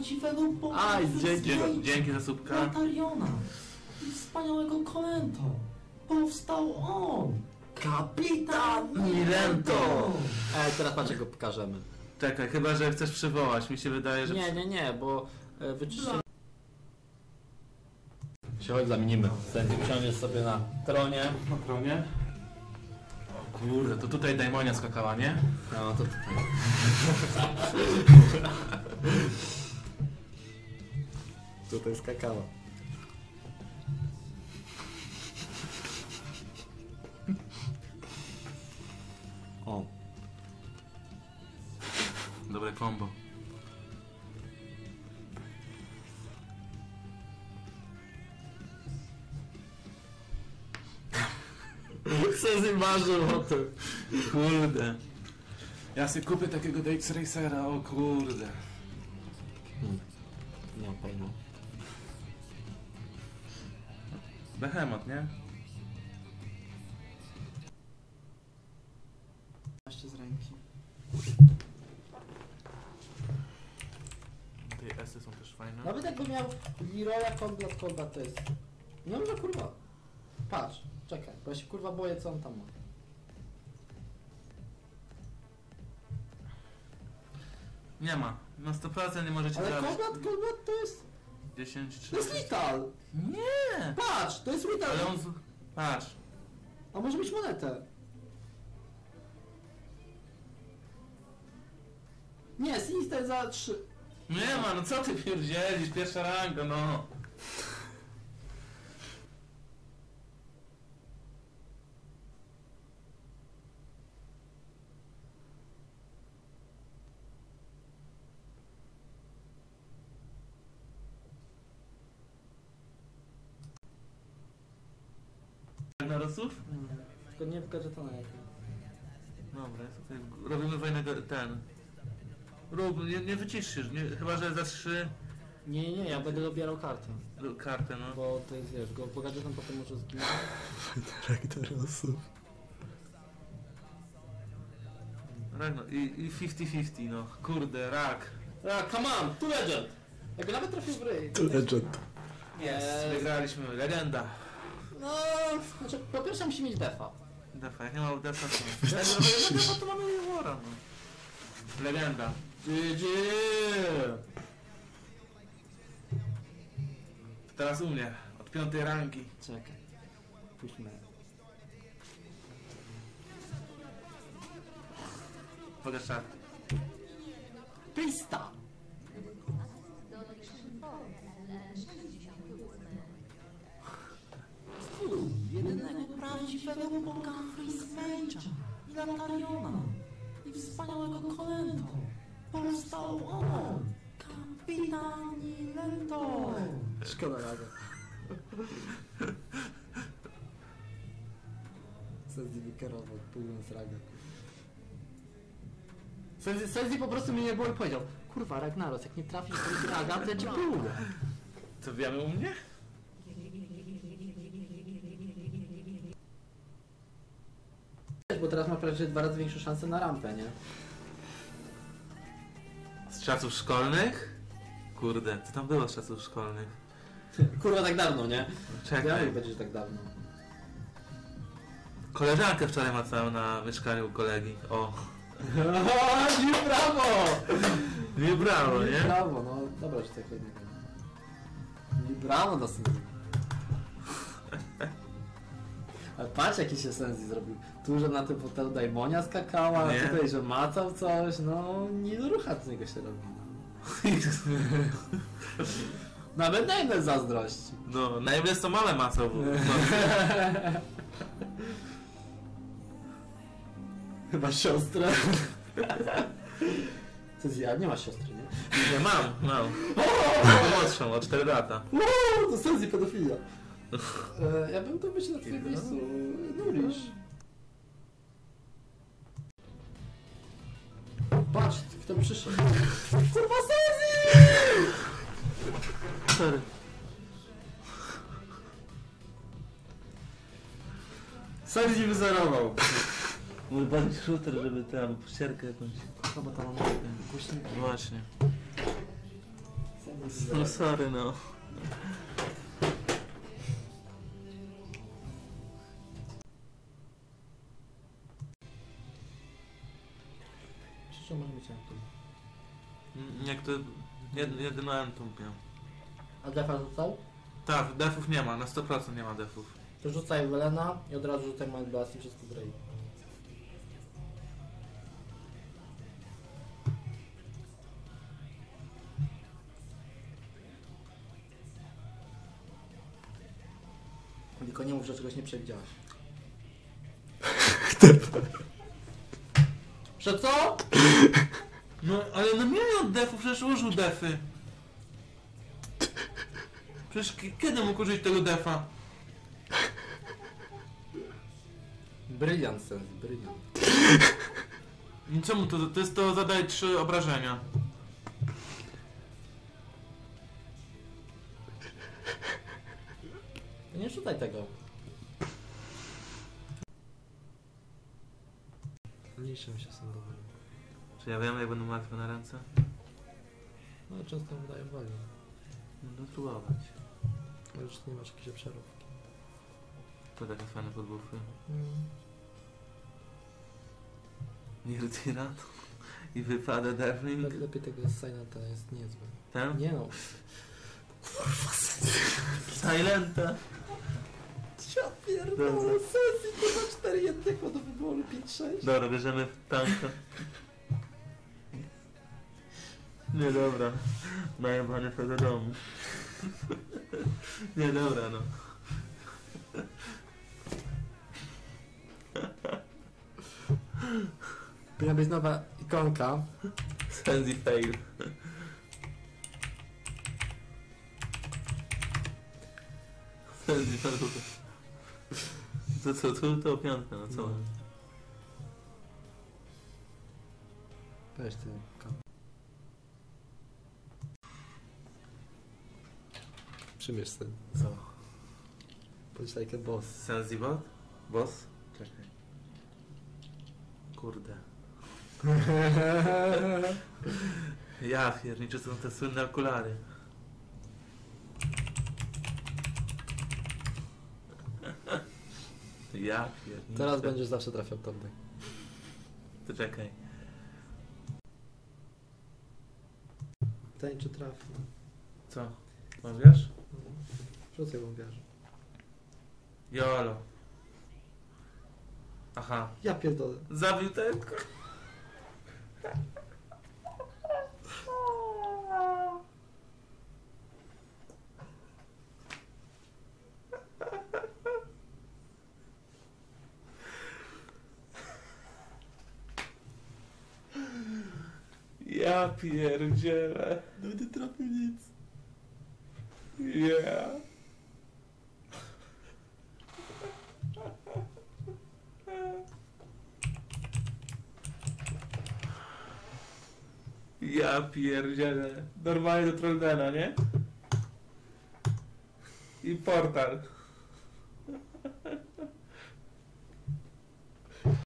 prawdziwego Boga. Aj, dzięki za słupka. Latariona i wspaniałego Kolento. Powstał on! Kapitan Nilento! Teraz patrz, jak go pokażemy. Czekaj, chyba że chcesz przywołać, mi się wydaje, że... Nie, bo wyczyszczę... Się chodź zamienimy. Sędzi usiądziesz sobie na tronie. Na tronie? O kurde, to tutaj Daimonia skakała, nie? No to tutaj. Tutaj skakała. O. Dobre combo. Sezji marzył o tym. Kurde. Ja sobie kupię takiego DX Racera, o kurde. Nie mam pojęcia. Behemoth, nie? Jeszcze z ręki. Te esy są też fajne. Nawet jakby miał Leroya Combat to jest... Nie może kurwa. Patrz, czekaj, bo ja się kurwa boję, co on tam ma. Nie ma. Na 100% nie możecie Ale zabić. Combat to jest... 10, 3... To jest Lethal! Nie! Patrz, to jest Lethal! Ale on... Patrz. A może mieć monetę? Nie, Sinister za 3. Nie ma, no co ty pierdzielisz? Pierwsza ranga, no. Ragnarosów? Tylko nie w gadżetona jakim. Dobra, jest tutaj. Robimy wojnę ten. Rób, nie wyciszysz, nie, chyba że za 3 Nie, ja będę dobierał kartę. kartę, no. Bo to jest, wiesz, go gadżetem potem może zginąć. Ragnarosów. Ragnar i 50-50, no. Kurde, rak. Come on, two legend! Jakby nawet trafił w ryj. To legend. Jest, wygraliśmy, legenda. No, znaczy po pierwsze musi mieć defa. Defa, jak nie ma defa, to... Jak nie ma defa, to mamy Wara, no. Legenda. GG! Teraz u mnie, od 5 rangi. Czekaj, puśćmy. Pokaż czat. Pista! Jedynego prawdziwego Boga Freezmage'a i Latariona i wspaniałego Kolento. Powstał on! Kapitan Nilento! Szkoda raga. Sezji wykarował, pójdę z raga. Sezji po prostu mnie nie było i powiedział: kurwa, Ragnaros, jak nie trafisz w raga, to ja cię pójdę. Co wiemy u mnie? Bo teraz ma prawie 2 razy większą szansę na rampę, nie? Z czasów szkolnych? Kurde, co tam było z czasów szkolnych? Kurwa, tak dawno, nie? Czekaj. Ja będzie tak dawno. Koleżankę wczoraj macałem na mieszkaniu u kolegi. O. Nie brawo! Nie brawo, nie? Brawo, no dobra, że tak jednego. Nie brawo do synu. Ale patrz, jaki się Senzji zrobił. Tu, że na tym fotelu Daimonia skakała, a Nie. tutaj, że macał coś, no nie do rucha z niego się robi. No. Nawet najmniej zazdrości. No, najmniej to małe macą. No. Chyba siostrę. Senzji, nie masz siostry, nie? Nie, mam. Młodszą, o 4 lata. Uuu, to Senzji pedofilia. Ja bym to być na twoim miejscu. Nurisz. Patrz, kto przyszedł. Kurwa, Sezji! Sorry. Sezji wyzerował. Mój bardziej shooter, żeby tam ścierkę jakąś. Chyba tam mam głośnik. Właśnie. No sorry, no. Przecież może być Entum. Jak to... Jedyno Entum miał. A defa rzucał? Tak, defów nie ma, na 100% nie ma defów. To rzucaj Welena i od razu rzucaj Mind Blast i wszystko graj. Tylko nie mów, że czegoś nie przewidziałeś. Że co? No, ale no miał defów, przecież użył defy. Przecież kiedy mógł użyć tego defa? Bryliant sens, bryliant. I czemu to? To jest to zadaje 3 obrażenia. Nie rzucaj tego. Liczę się sądowo. Czy ja wiem, jak będę martwy na ręce? No często mu daję woli. Będę spróbować. Ale już nie masz jakiejś obszarówki. To takie fajne podbuffy. Mm. Nirtiran i wypada Devling. Lepiej tego Silenta jest niezły. Ten? Nie no. Silenta. Ja pierdolę, sesji, kurwa 4-1 do wyboru 5-6. Dobra, bierzemy tanka. Nie, dobra. Najebany do domu. Nie, dobra, no. Powinna być nowa ikonka. Sensi fail. Sensi fail. To co, to piątka, no co? Weź ty. Przymierz ten. Co? Bądź like a boss. Sensi bot? Boss? Czekaj. Kurde. Ja pierniczę, są te słynne okulary. Ja pierniczę. Teraz będziesz zawsze trafiał top deck. To czekaj. Pytanie czy trafi. Co? Mam wiesz? Rzucaj wąbiarz. Jolo. Aha. Ja pierdolę. Zabił tego. Ja pierdzielę. No nie trafił nic. Yeah. Ja pierdzielę. Normalnie do Trollbena, nie? I portal.